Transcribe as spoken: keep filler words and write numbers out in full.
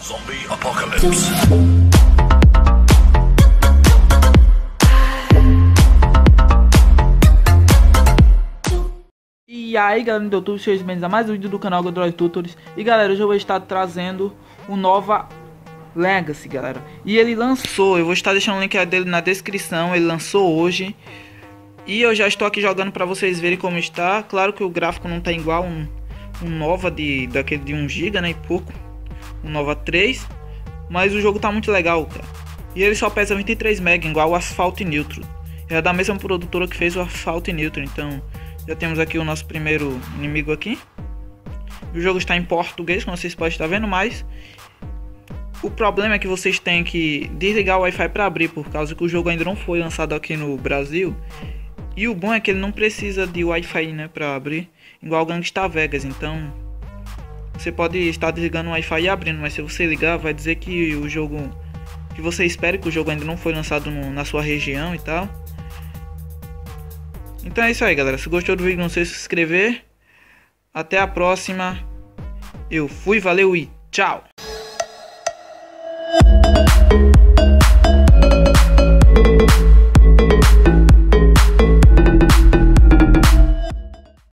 Zombie Apocalypse. E aí galera do YouTube, sejam bem-vindos a mais um vídeo do canal Godroid Tutors. E galera, hoje eu vou estar trazendo o Nova Legacy, galera. E ele lançou, eu vou estar deixando o link dele na descrição, ele lançou hoje. E eu já estou aqui jogando para vocês verem como está. Claro que o gráfico não tá igual um, um Nova de, daquele de um giga, né, e pouco. Um Nova três. Mas o jogo tá muito legal, cara. E ele só pesa vinte e três megabytes, igual o Asphalt Neutron. É da mesma produtora que fez o Asphalt Neutron, então... Já temos aqui o nosso primeiro inimigo aqui. O jogo está em português, como vocês podem estar vendo, mas o problema é que vocês têm que desligar o Wi-Fi para abrir, por causa que o jogo ainda não foi lançado aqui no Brasil. E o bom é que ele não precisa de Wi-Fi, né, para abrir, igual o Gangsta Vegas. Então você pode estar desligando o Wi-Fi e abrindo, mas se você ligar vai dizer que o jogo, que você espera que o jogo ainda não foi lançado no, na sua região e tal. Então é isso aí, galera. Se gostou do vídeo, não se inscrever. Até a próxima. Eu fui, valeu e tchau!